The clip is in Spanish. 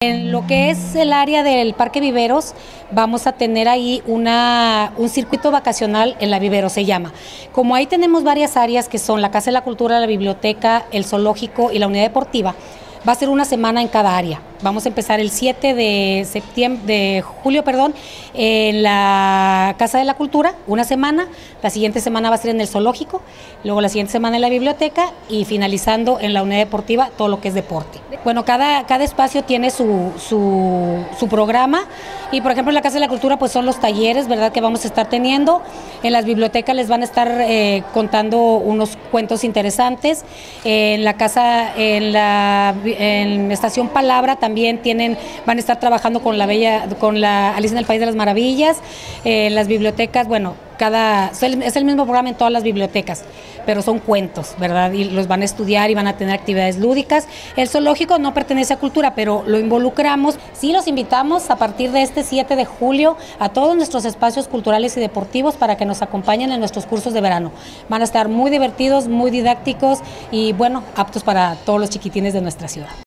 En lo que es el área del Parque Viveros, vamos a tener ahí un circuito vacacional en la Viveros, se llama. Como ahí tenemos varias áreas que son la Casa de la Cultura, la biblioteca, el zoológico y la unidad deportiva, va a ser una semana en cada área. Vamos a empezar el 7 de julio, en la Casa de la Cultura, una semana. La siguiente semana va a ser en el zoológico, luego la siguiente semana en la biblioteca y finalizando en la unidad deportiva, todo lo que es deporte. Bueno, cada espacio tiene su programa y, por ejemplo, en la Casa de la Cultura pues son los talleres, ¿verdad?, que vamos a estar teniendo. En las bibliotecas les van a estar contando unos cuentos interesantes. En la casa, en Estación Palabra también van a estar trabajando con la Alicia en el País de las Maravillas. Las bibliotecas, bueno, es el mismo programa en todas las bibliotecas, pero son cuentos, ¿verdad? Y los van a estudiar y van a tener actividades lúdicas. El zoológico no pertenece a cultura, pero lo involucramos. Sí, los invitamos a partir de este 7 de julio a todos nuestros espacios culturales y deportivos para que nos acompañen en nuestros cursos de verano. Van a estar muy divertidos, muy didácticos y, bueno, aptos para todos los chiquitines de nuestra ciudad.